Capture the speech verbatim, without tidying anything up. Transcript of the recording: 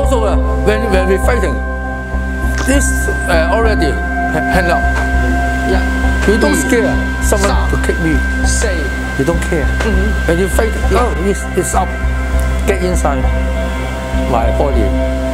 also uh, when when we fighting, this uh, already hand up. Yeah. You don't scare someone to kick me. Say. You don't care. Mm-hmm. When you fight, oh, it's, it's up. Get inside my body.